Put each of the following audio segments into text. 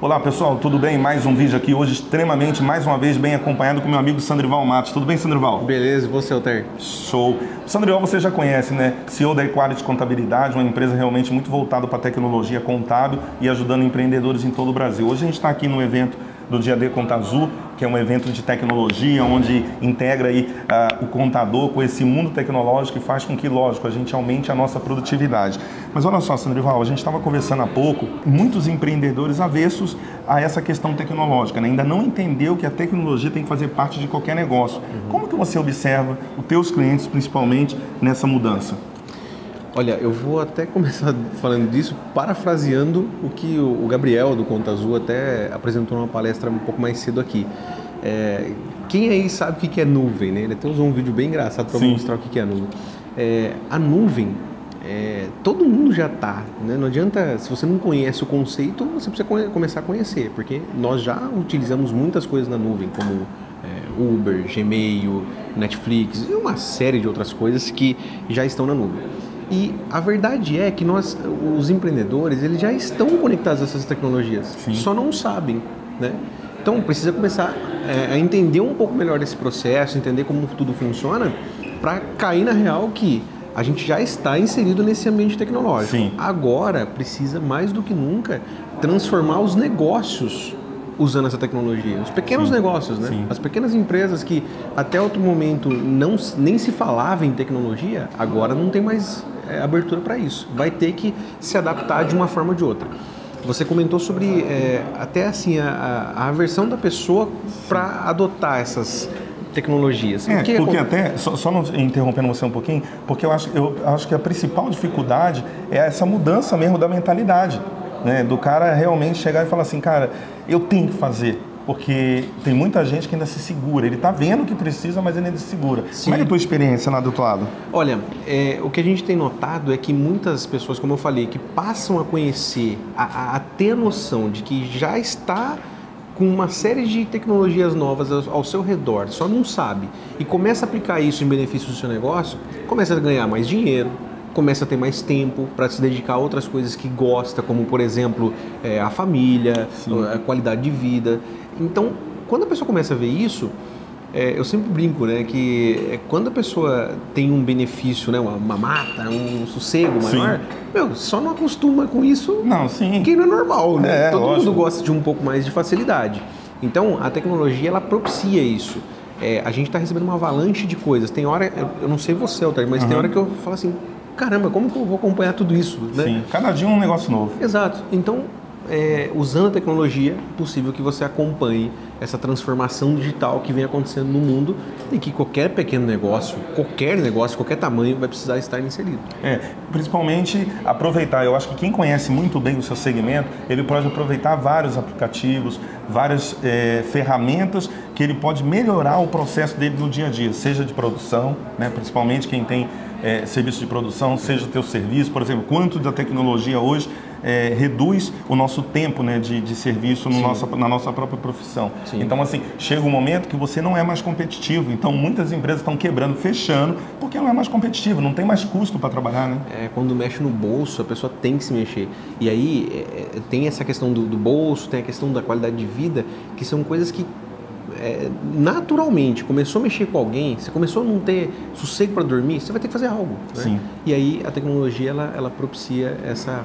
Olá pessoal, tudo bem? Mais um vídeo aqui hoje extremamente, mais uma vez, bem acompanhado com meu amigo Sandrival Matos. Tudo bem, Sandrival? Beleza, e você, Altair? Show! O Sandrival você já conhece, né? CEO da Equality Contabilidade, uma empresa realmente muito voltada para a tecnologia contábil e ajudando empreendedores em todo o Brasil. Hoje a gente está aqui no evento do Dia D Contazu, que é um evento de tecnologia, onde integra aí o contador com esse mundo tecnológico e faz com que, lógico, a gente aumente a nossa produtividade. Mas olha só, Sandrival, a gente estava conversando há pouco, muitos empreendedores avessos a essa questão tecnológica, né? Ainda não entendeu que a tecnologia tem que fazer parte de qualquer negócio. Como que você observa os teus clientes, principalmente, nessa mudança? Olha, eu vou até começar falando disso, parafraseando o que o Gabriel do Contazu até apresentou numa palestra um pouco mais cedo aqui. Quem aí sabe o que é nuvem, né? Ele até usou um vídeo bem engraçado para mostrar o que é a nuvem. A nuvem, todo mundo já está, né? Não adianta, se você não conhece o conceito, você precisa começar a conhecer, porque nós já utilizamos muitas coisas na nuvem, como Uber, Gmail, Netflix e uma série de outras coisas que já estão na nuvem. E a verdade é que nós, os empreendedores, eles já estão conectados a essas tecnologias, só não sabem, né? Então precisa começar a entender um pouco melhor esse processo, entender como tudo funciona, para cair na real que a gente já está inserido nesse ambiente tecnológico. Sim. Agora precisa mais do que nunca transformar os negócios usando essa tecnologia, os pequenos negócios, né? Sim. As pequenas empresas que até outro momento nem se falava em tecnologia, agora não tem mais abertura para isso. Vai ter que se adaptar de uma forma ou de outra. Você comentou sobre até assim a aversão da pessoa para adotar essas tecnologias. Porque até, só não interrompendo você um pouquinho, porque eu acho que a principal dificuldade é essa mudança mesmo da mentalidade, né? Do cara realmente chegar e falar assim, cara, eu tenho que fazer. Porque tem muita gente que ainda se segura. Ele está vendo que precisa, mas ele ainda se segura. Sim. Como é que é a tua experiência lá do outro lado? Olha, o que a gente tem notado é que muitas pessoas, como eu falei, que passam a conhecer, a ter a noção de que já está com uma série de tecnologias novas ao seu redor, só não sabe, e começa a aplicar isso em benefício do seu negócio, começa a ganhar mais dinheiro, começa a ter mais tempo para se dedicar a outras coisas que gosta, como, por exemplo, a família, a qualidade de vida. Então, quando a pessoa começa a ver isso, eu sempre brinco, né, que quando a pessoa tem um benefício, né, uma mata, um sossego maior, só não acostuma com isso quem não é normal, né? Todo mundo gosta de um pouco mais de facilidade. Então, a tecnologia, ela propicia isso. A gente está recebendo uma avalanche de coisas. Tem hora, eu não sei você, Altair, mas tem hora que eu falo assim, caramba, como que eu vou acompanhar tudo isso? Né? Sim, cada dia um negócio novo. Exato. Então, usando a tecnologia, é possível que você acompanhe essa transformação digital que vem acontecendo no mundo e que qualquer pequeno negócio, qualquer tamanho, vai precisar estar inserido. Principalmente aproveitar. Eu acho que quem conhece muito bem o seu segmento, ele pode aproveitar vários aplicativos, várias ferramentas que ele pode melhorar o processo dele no dia a dia, seja de produção, né? Principalmente quem tem serviço de produção, seja o teu serviço, por exemplo, quanto da tecnologia hoje reduz o nosso tempo, né, de serviço na nossa própria profissão. Sim. Então, assim, chega um momento que você não é mais competitivo. Então, muitas empresas estão quebrando, fechando, porque não é mais competitivo, não tem mais custo para trabalhar, né? Quando mexe no bolso, a pessoa tem que se mexer. E aí, tem essa questão do bolso, tem a questão da qualidade de vida, que são coisas que naturalmente começou a mexer com alguém, você começou a não ter sossego para dormir, você vai ter que fazer algo, né? Sim. E aí, a tecnologia, ela propicia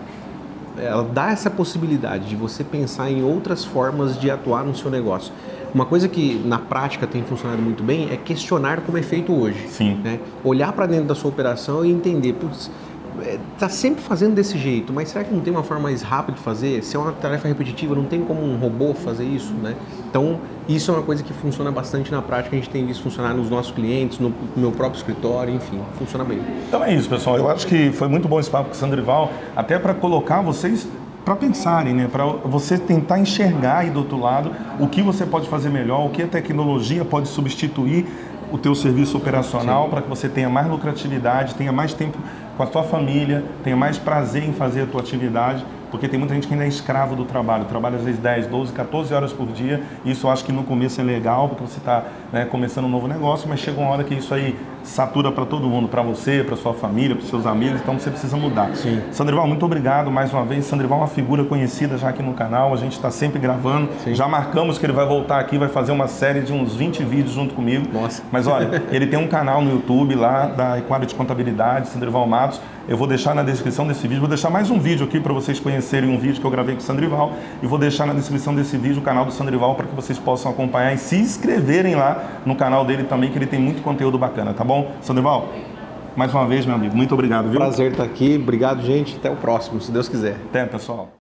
ela dá essa possibilidade de você pensar em outras formas de atuar no seu negócio. Uma coisa que na prática tem funcionado muito bem é questionar como é feito hoje. Sim. Né? Olhar para dentro da sua operação e entender, putz, tá sempre fazendo desse jeito, mas será que não tem uma forma mais rápida de fazer? Se é uma tarefa repetitiva, não tem como um robô fazer isso, né? Então, isso é uma coisa que funciona bastante na prática, a gente tem visto funcionar nos nossos clientes, no meu próprio escritório, enfim, funciona bem. Então é isso, pessoal. Eu acho que foi muito bom esse papo com o Sandrival, até para colocar vocês para pensarem, né? Para você tentar enxergar aí do outro lado o que você pode fazer melhor, o que a tecnologia pode substituir o teu serviço operacional para que você tenha mais lucratividade, tenha mais tempo com a tua família, tenha mais prazer em fazer a tua atividade, porque tem muita gente que ainda é escravo do trabalho, trabalha às vezes 10, 12, 14 horas por dia, e isso eu acho que no começo é legal, porque você está, né, começando um novo negócio, mas chega uma hora que isso aí satura para todo mundo, para você, para sua família, para seus amigos, então você precisa mudar. Sim. Sandrival, muito obrigado mais uma vez. Sandrival é uma figura conhecida já aqui no canal, a gente está sempre gravando. Sim. Já marcamos que ele vai voltar aqui, vai fazer uma série de uns 20 vídeos junto comigo. Nossa. Mas olha, ele tem um canal no YouTube lá da Equality Contabilidade, Sandrival Matos. Eu vou deixar na descrição desse vídeo, vou deixar mais um vídeo aqui para vocês conhecerem um vídeo que eu gravei com o Sandrival, e vou deixar na descrição desse vídeo o canal do Sandrival para que vocês possam acompanhar e se inscreverem lá no canal dele também, que ele tem muito conteúdo bacana, tá bom? Sandrival, mais uma vez, meu amigo, muito obrigado, viu? Prazer estar aqui, obrigado, gente, até o próximo, se Deus quiser. Até, pessoal.